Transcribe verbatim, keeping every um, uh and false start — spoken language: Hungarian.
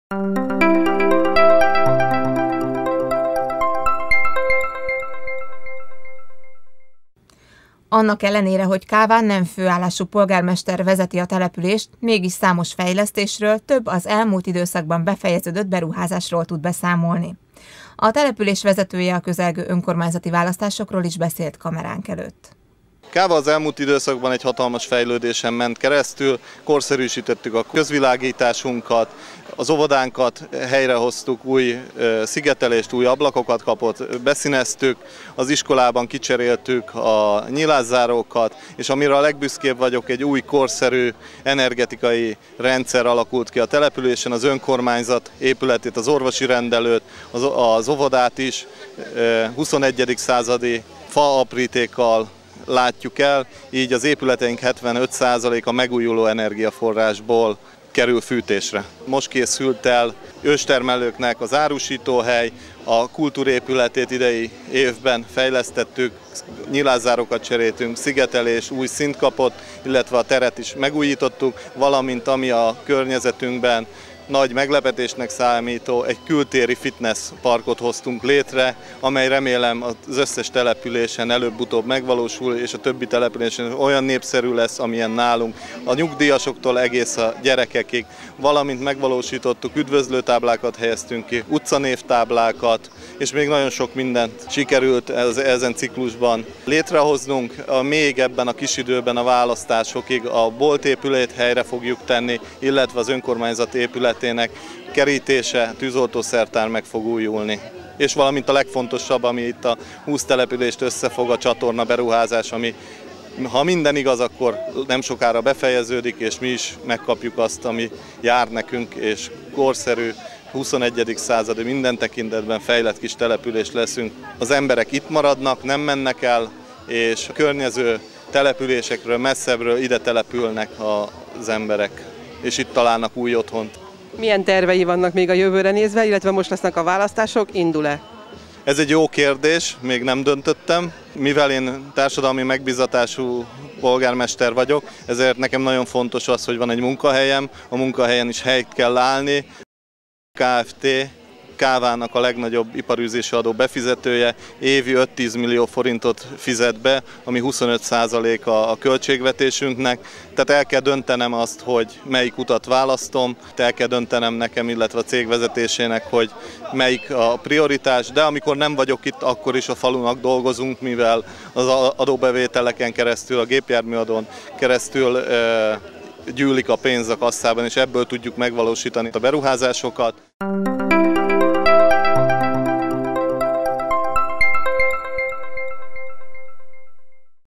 Annak ellenére, hogy Káván nem főállású polgármester vezeti a települést, mégis számos fejlesztésről, több az elmúlt időszakban befejeződött beruházásról tud beszámolni. A település vezetője a közelgő önkormányzati választásokról is beszélt kameránk előtt. Káva az elmúlt időszakban egy hatalmas fejlődésen ment keresztül, korszerűsítettük a közvilágításunkat, az óvodánkat helyrehoztuk, új szigetelést, új ablakokat kapott, beszíneztük, az iskolában kicseréltük a nyilászárókat, és amire a legbüszkébb vagyok, egy új korszerű energetikai rendszer alakult ki a településen, az önkormányzat épületét, az orvosi rendelőt, az, az óvodát is huszonegyedik századi faaprítékkal látjuk el, így az épületeink hetvenöt százaléka megújuló energiaforrásból kerül fűtésre. Most készült el őstermelőknek az árusítóhely, a kultúrépületét idei évben fejlesztettük, nyilászárókat cseréltünk, szigetelés új szint kapott, illetve a teret is megújítottuk, valamint ami a környezetünkben nagy meglepetésnek számító egy kültéri fitness parkot hoztunk létre, amely remélem az összes településen előbb-utóbb megvalósul, és a többi településen olyan népszerű lesz, amilyen nálunk. A nyugdíjasoktól egész a gyerekekig, valamint megvalósítottuk, üdvözlőtáblákat helyeztünk ki, utcanévtáblákat, és még nagyon sok mindent sikerült ezen ciklusban létrehoznunk. Még ebben a kis időben a választásokig a boltépület helyre fogjuk tenni, illetve az önkormányzat épületének kerítése, tűzoltószertár meg fog újulni. És valamint a legfontosabb, ami itt a húsz települést összefog, a csatorna beruházás, ami ha minden igaz, akkor nem sokára befejeződik, és mi is megkapjuk azt, ami jár nekünk, és korszerű, huszonegyedik századi minden tekintetben fejlett kis település leszünk. Az emberek itt maradnak, nem mennek el, és a környező településekről, messzebbről ide települnek az emberek, és itt találnak új otthont. Milyen tervei vannak még a jövőre nézve, illetve most lesznek a választások, indul-e? Ez egy jó kérdés, még nem döntöttem. Mivel én társadalmi megbízatású polgármester vagyok, ezért nekem nagyon fontos az, hogy van egy munkahelyem, a munkahelyen is helyt kell állni. Kft. Kávának a legnagyobb iparűzési adó befizetője, évi öt-tíz millió forintot fizet be, ami huszonöt százaléka a költségvetésünknek. Tehát el kell döntenem azt, hogy melyik utat választom, el kell döntenem nekem, illetve a cég vezetésének, hogy melyik a prioritás, de amikor nem vagyok itt, akkor is a falunak dolgozunk, mivel az adóbevételeken keresztül, a gépjárműadón keresztül gyűlik a pénz a kasszában, és ebből tudjuk megvalósítani a beruházásokat.